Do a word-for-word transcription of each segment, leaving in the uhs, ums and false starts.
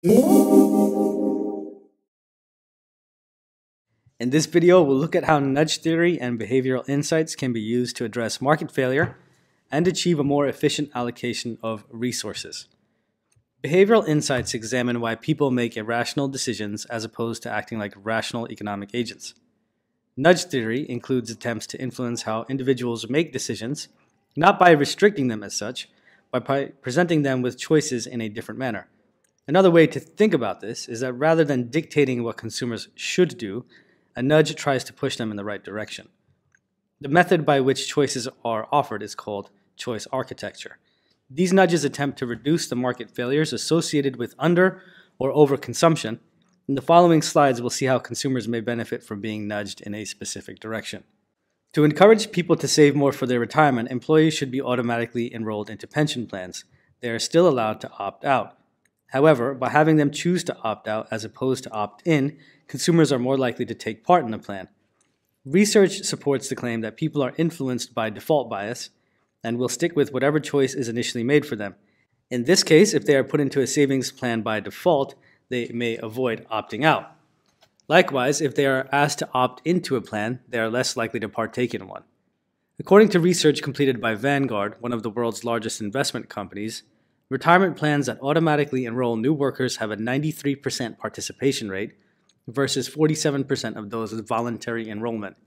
In this video, we'll look at how nudge theory and behavioral insights can be used to address market failure and achieve a more efficient allocation of resources. Behavioral insights examine why people make irrational decisions as opposed to acting like rational economic agents. Nudge theory includes attempts to influence how individuals make decisions, not by restricting them as such, but by presenting them with choices in a different manner. Another way to think about this is that rather than dictating what consumers should do, a nudge tries to push them in the right direction. The method by which choices are offered is called choice architecture. These nudges attempt to reduce the market failures associated with under or overconsumption. In the following slides, we'll see how consumers may benefit from being nudged in a specific direction. To encourage people to save more for their retirement, employees should be automatically enrolled into pension plans. They are still allowed to opt out. However, by having them choose to opt out as opposed to opt in, consumers are more likely to take part in the plan. Research supports the claim that people are influenced by default bias and will stick with whatever choice is initially made for them. In this case, if they are put into a savings plan by default, they may avoid opting out. Likewise, if they are asked to opt into a plan, they are less likely to partake in one. According to research completed by Vanguard, one of the world's largest investment companies, retirement plans that automatically enroll new workers have a ninety-three percent participation rate versus forty-seven percent of those with voluntary enrollment.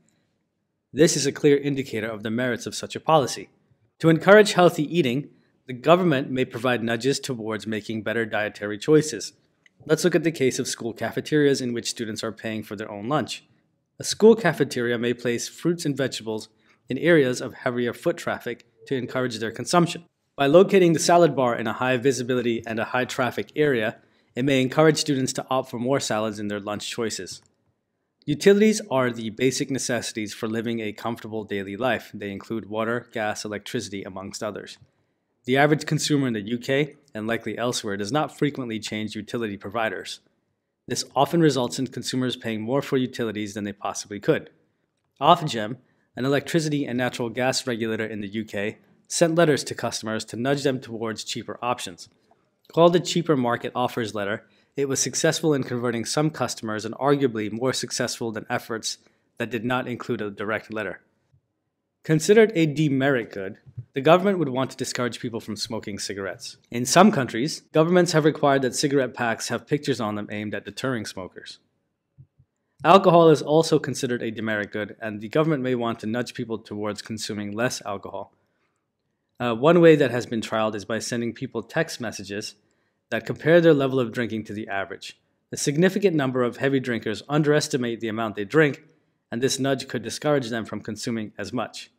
This is a clear indicator of the merits of such a policy. To encourage healthy eating, the government may provide nudges towards making better dietary choices. Let's look at the case of school cafeterias in which students are paying for their own lunch. A school cafeteria may place fruits and vegetables in areas of heavier foot traffic to encourage their consumption. By locating the salad bar in a high visibility and a high traffic area, it may encourage students to opt for more salads in their lunch choices. Utilities are the basic necessities for living a comfortable daily life. They include water, gas, electricity, amongst others. The average consumer in the U K, and likely elsewhere, does not frequently change utility providers. This often results in consumers paying more for utilities than they possibly could. Ofgem, an electricity and natural gas regulator in the U K, sent letters to customers to nudge them towards cheaper options. Called the Cheaper Market Offers letter, it was successful in converting some customers and arguably more successful than efforts that did not include a direct letter. Considered a demerit good, the government would want to discourage people from smoking cigarettes. In some countries, governments have required that cigarette packs have pictures on them aimed at deterring smokers. Alcohol is also considered a demerit good, and the government may want to nudge people towards consuming less alcohol. Uh, one way that has been trialed is by sending people text messages that compare their level of drinking to the average. A significant number of heavy drinkers underestimate the amount they drink, and this nudge could discourage them from consuming as much.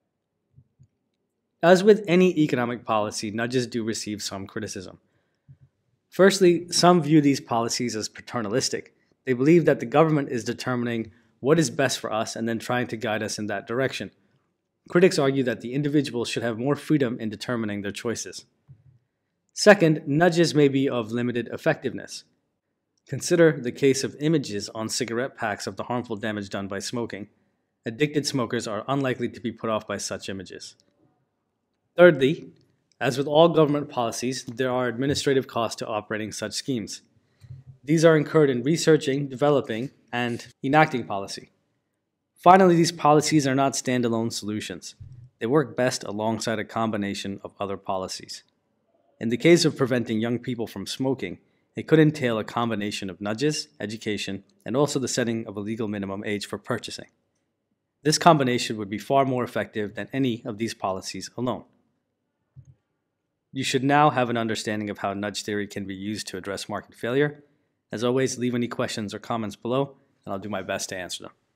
As with any economic policy, nudges do receive some criticism. Firstly, some view these policies as paternalistic. They believe that the government is determining what is best for us and then trying to guide us in that direction. Critics argue that the individual should have more freedom in determining their choices. Second, nudges may be of limited effectiveness. Consider the case of images on cigarette packs of the harmful damage done by smoking. Addicted smokers are unlikely to be put off by such images. Thirdly, as with all government policies, there are administrative costs to operating such schemes. These are incurred in researching, developing, and enacting policy. Finally, these policies are not standalone solutions. They work best alongside a combination of other policies. In the case of preventing young people from smoking, it could entail a combination of nudges, education, and also the setting of a legal minimum age for purchasing. This combination would be far more effective than any of these policies alone. You should now have an understanding of how nudge theory can be used to address market failure. As always, leave any questions or comments below, and I'll do my best to answer them.